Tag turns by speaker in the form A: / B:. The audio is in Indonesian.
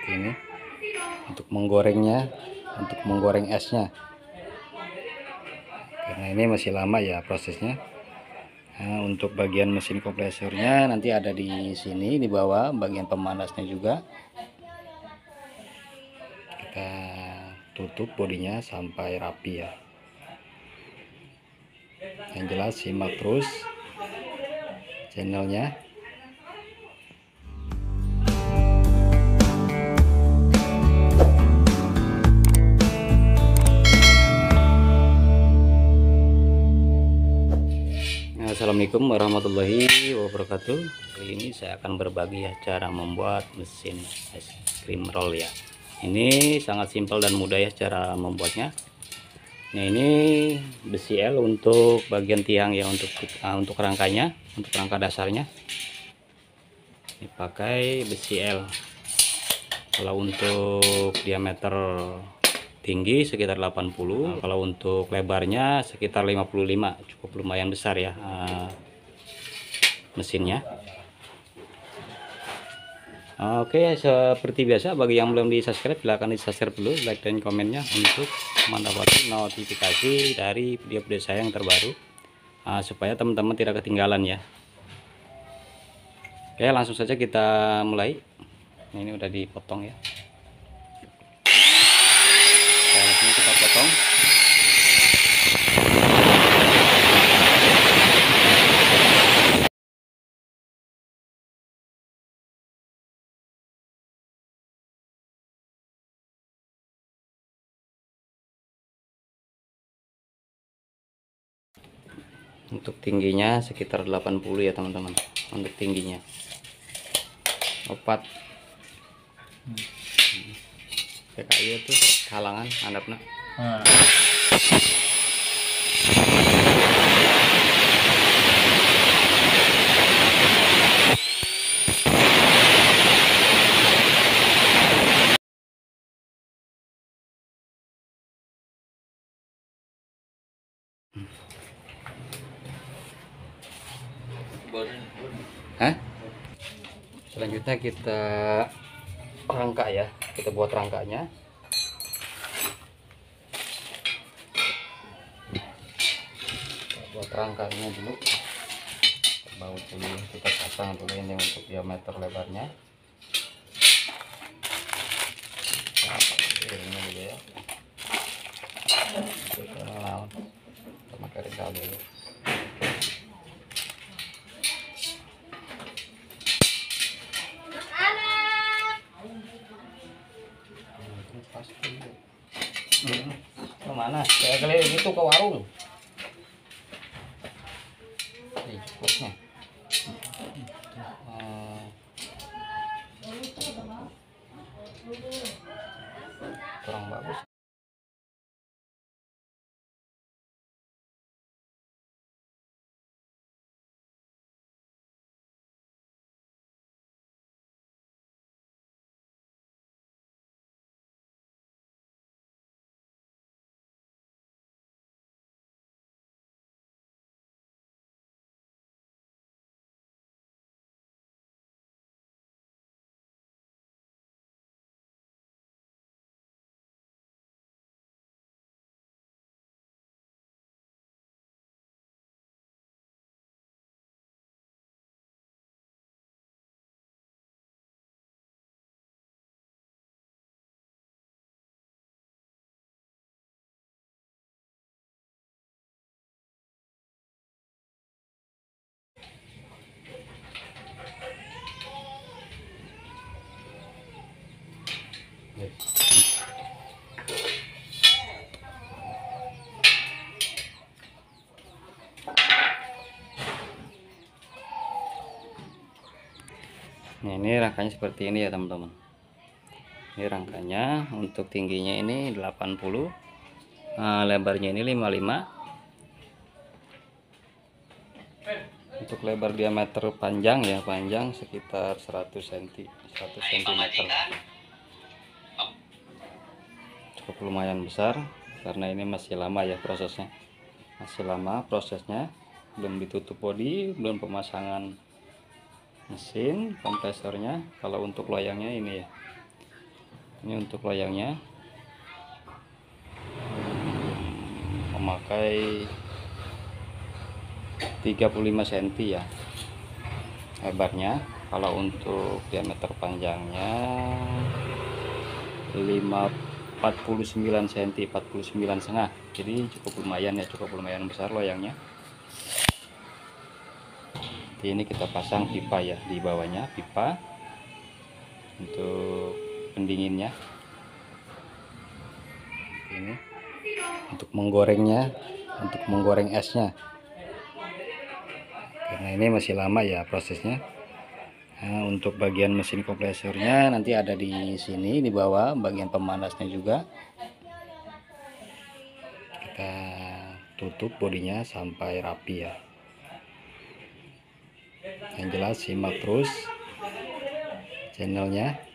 A: seperti ini untuk menggorengnya, untuk menggoreng esnya. Karena ini masih lama ya prosesnya. Nah, untuk bagian mesin kompresornya nanti ada di sini di bawah, bagian pemanasnya juga. Kita tutup bodinya sampai rapi ya. Yang jelas simak terus channelnya. Assalamualaikum warahmatullahi wabarakatuh. Kali ini saya akan berbagi ya cara membuat mesin es krim roll ya. Ini sangat simpel dan mudah ya cara membuatnya. Nah, ini besi L untuk bagian tiang ya, untuk rangkanya, untuk rangka dasarnya. Ini pakai besi L. Kalau untuk diameter tinggi sekitar 80, kalau untuk lebarnya sekitar 55, cukup lumayan besar ya mesinnya. Oke, seperti biasa bagi yang belum di subscribe silahkan di subscribe dulu, like dan komennya untuk mendapatkan notifikasi dari video-video saya yang terbaru, supaya teman-teman tidak ketinggalan ya. Oke, langsung saja kita mulai. Ini udah dipotong ya. Langsung kita potong. Untuk tingginya sekitar 80 ya teman-teman. Untuk tingginya opat kayu itu halangan handapna. Selanjutnya kita rangka ya, kita buat rangkanya. Buat rangkanya dulu, baut dulu, kita pasang dulu ini untuk diameter lebarnya. Ini dulu ya, kita pakai ringkal dulu. Kemana? Kayak keliling gitu ke warung. Ini cukupnya. Kurang bagus. Nah, ini rangkanya seperti ini ya teman-teman. Ini rangkanya, untuk tingginya ini 80, lebarnya ini 55. Untuk lebar diameter panjang ya, panjang sekitar 100 cm, 100 cm. Cukup lumayan besar karena ini masih lama ya prosesnya. Masih lama prosesnya, belum ditutup bodi, belum pemasangan mesin kompresornya. Kalau untuk loyangnya ini ya, Ini untuk loyangnya memakai 35 cm ya lebarnya. Kalau untuk diameter panjangnya 49 cm, 49,5. Jadi cukup lumayan ya, cukup lumayan besar loyangnya. Jadi ini kita pasang pipa ya di bawahnya, pipa untuk pendinginnya. Ini untuk menggorengnya, untuk menggoreng esnya. Karena ini masih lama ya prosesnya. Nah, untuk bagian mesin kompresornya nanti ada di sini di bawah, bagian pemanasnya juga. Kita tutup bodinya sampai rapi ya. Yang jelas simak terus channelnya